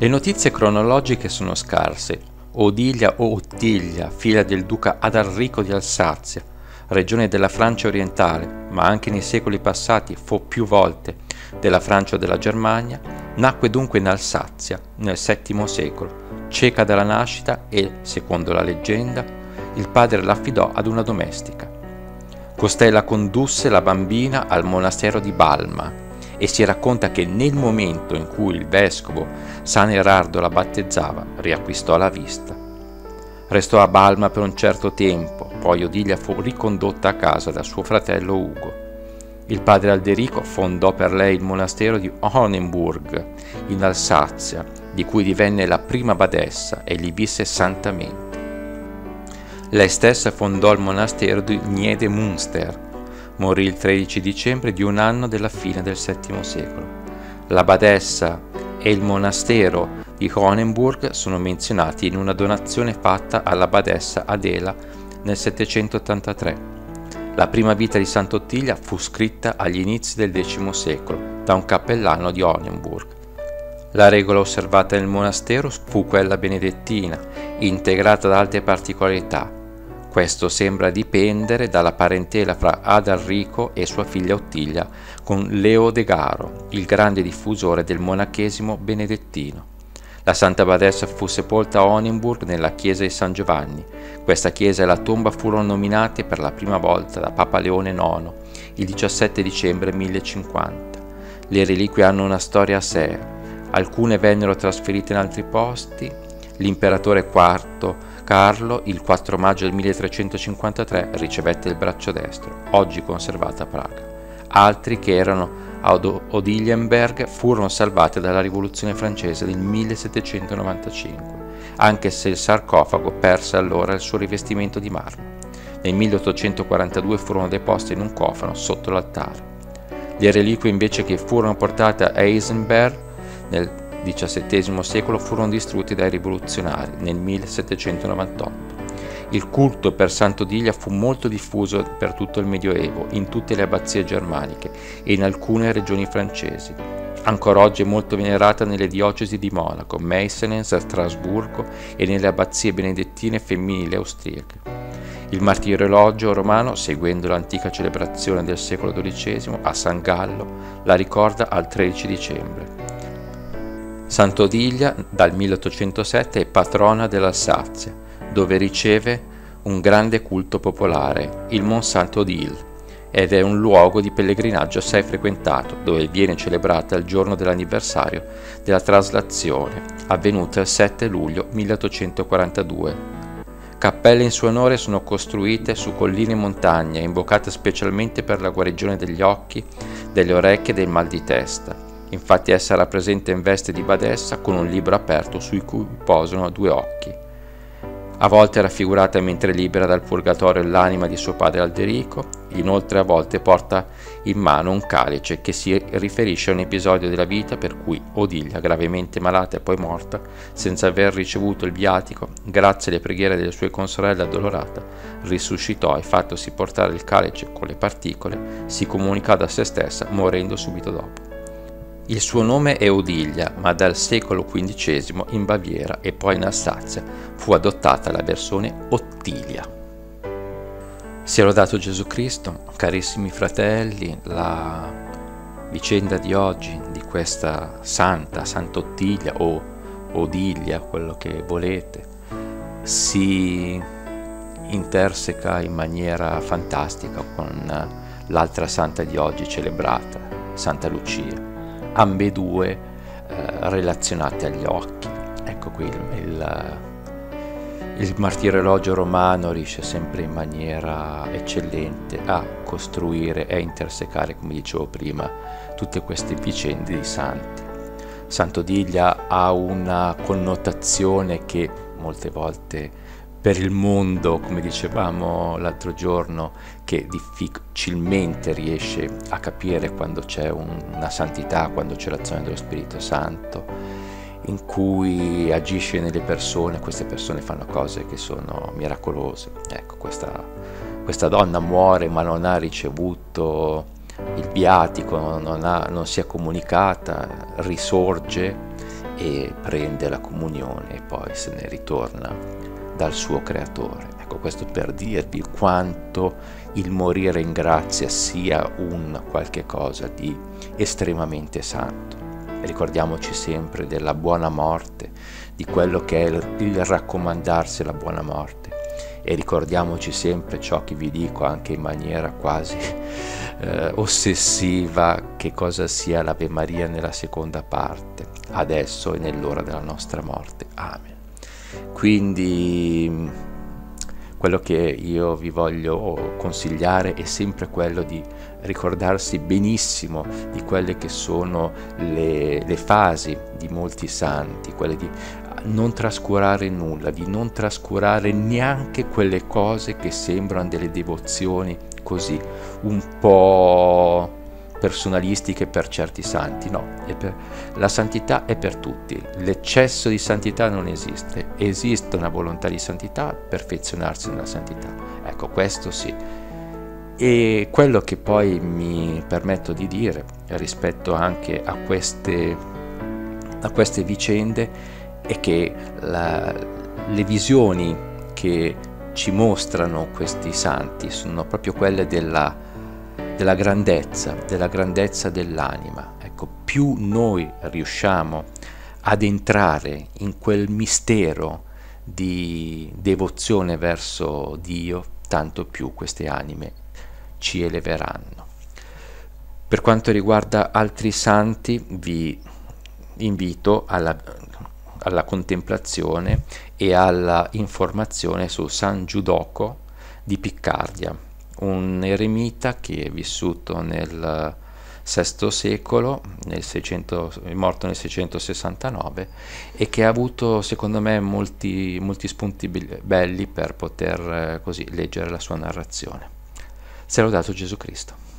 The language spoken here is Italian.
Le notizie cronologiche sono scarse. Odilia o Ottilia, figlia del duca Adalrico di Alsazia, regione della Francia orientale, ma anche nei secoli passati fu più volte della Francia o della Germania, nacque dunque in Alsazia nel VII secolo, cieca dalla nascita e, secondo la leggenda, il padre l'affidò ad una domestica. Costei la condusse la bambina al monastero di Balma e si racconta che nel momento in cui il vescovo San Erardo la battezzava, riacquistò la vista. Restò a Balma per un certo tempo, poi Odilia fu ricondotta a casa da suo fratello Ugo. Il padre Alderico fondò per lei il monastero di Honenburg, in Alsazia, di cui divenne la prima badessa e lì visse santamente. Lei stessa fondò il monastero di Niedemünster. Morì il 13 dicembre di un anno della fine del VII secolo. La badessa e il monastero di Honenburg sono menzionati in una donazione fatta alla badessa Adela nel 783. La prima vita di Sant'Ottilia fu scritta agli inizi del X secolo da un cappellano di Honenburg. La regola osservata nel monastero fu quella benedettina, integrata da altre particolarità. Questo sembra dipendere dalla parentela fra Adalrico e sua figlia Ottilia con Leodegaro, il grande diffusore del monachesimo benedettino. La Santa Badessa fu sepolta a Honenburg nella chiesa di San Giovanni. Questa chiesa e la tomba furono nominate per la prima volta da Papa Leone IX il 17 dicembre 1050. Le reliquie hanno una storia a sé. Alcune vennero trasferite in altri posti. L'imperatore IV Carlo, il 4 maggio del 1353, ricevette il braccio destro, oggi conservato a Praga. Altri, che erano a Odilienberg, furono salvati dalla rivoluzione francese del 1795, anche se il sarcofago perse allora il suo rivestimento di marmo. Nel 1842 furono deposte in un cofano sotto l'altare. Le reliquie invece che furono portate a Eisenberg nel XVII secolo furono distrutti dai rivoluzionari nel 1798. Il culto per Sant'Odilia fu molto diffuso per tutto il Medioevo, in tutte le abbazie germaniche e in alcune regioni francesi. Ancora oggi è molto venerata nelle diocesi di Monaco, Meissen, Strasburgo e nelle abbazie benedettine femminili austriache. Il martirologio romano, seguendo l'antica celebrazione del secolo XII a San Gallo, la ricorda al 13 dicembre. Sant'Odilia dal 1807 è patrona dell'Alsazia, dove riceve un grande culto popolare, il Mont Saint-Odile, ed è un luogo di pellegrinaggio assai frequentato, dove viene celebrata il giorno dell'anniversario della traslazione, avvenuta il 7 luglio 1842. Cappelle in suo onore sono costruite su colline e montagne, invocate specialmente per la guarigione degli occhi, delle orecchie e del mal di testa. Infatti essa rappresenta in veste di badessa con un libro aperto su cui posano due occhi. A volte è raffigurata mentre libera dal purgatorio l'anima di suo padre Alderico, inoltre a volte porta in mano un calice che si riferisce a un episodio della vita per cui Odilia, gravemente malata e poi morta, senza aver ricevuto il viatico, grazie alle preghiere delle sue consorelle addolorata, risuscitò e fattosi portare il calice con le particole, si comunicò da se stessa morendo subito dopo. Il suo nome è Odilia, ma dal secolo XV in Baviera e poi in Alsazia fu adottata la versione Ottilia. Sia lodato Gesù Cristo, carissimi fratelli, la vicenda di oggi, di questa Sant'Ottilia o Odilia, quello che volete, si interseca in maniera fantastica con l'altra santa di oggi celebrata, Santa Lucia. Ambedue relazionate agli occhi. Ecco qui il martirologio romano riesce sempre in maniera eccellente a costruire e a intersecare, come dicevo prima, tutte queste vicende di santi. Sant'Odilia ha una connotazione che molte volte per il mondo, come dicevamo l'altro giorno, che difficilmente riesce a capire quando c'è una santità, quando c'è l'azione dello Spirito Santo, in cui agisce nelle persone, queste persone fanno cose che sono miracolose. Ecco, questa donna muore ma non ha ricevuto il viatico, non si è comunicata, risorge e prende la comunione e poi se ne ritorna dal suo creatore. Ecco, questo per dirvi quanto il morire in grazia sia un qualche cosa di estremamente santo. Ricordiamoci sempre della buona morte, di quello che è il raccomandarsi alla buona morte, e ricordiamoci sempre ciò che vi dico anche in maniera quasi ossessiva, che cosa sia l'Ave Maria nella seconda parte, adesso e nell'ora della nostra morte. Amen. Quindi quello che io vi voglio consigliare è sempre quello di ricordarsi benissimo di quelle che sono le fasi di molti santi, quelle di non trascurare nulla, di non trascurare neanche quelle cose che sembrano delle devozioni così un po' personalistiche per certi santi. No, la santità è per tutti, l'eccesso di santità non esiste, esiste una volontà di santità, perfezionarsi nella santità, ecco, questo sì. E quello che poi mi permetto di dire rispetto anche a queste vicende è che le visioni che ci mostrano questi santi sono proprio quelle della grandezza dell'anima. Ecco, più noi riusciamo ad entrare in quel mistero di devozione verso Dio, tanto più queste anime ci eleveranno. Per quanto riguarda altri santi, vi invito alla contemplazione e alla informazione su San Giudoco di Piccardia, un eremita che è vissuto nel VI secolo, è morto nel 669, e che ha avuto secondo me molti spunti belli per poter così leggere la sua narrazione. Sia lodato Gesù Cristo.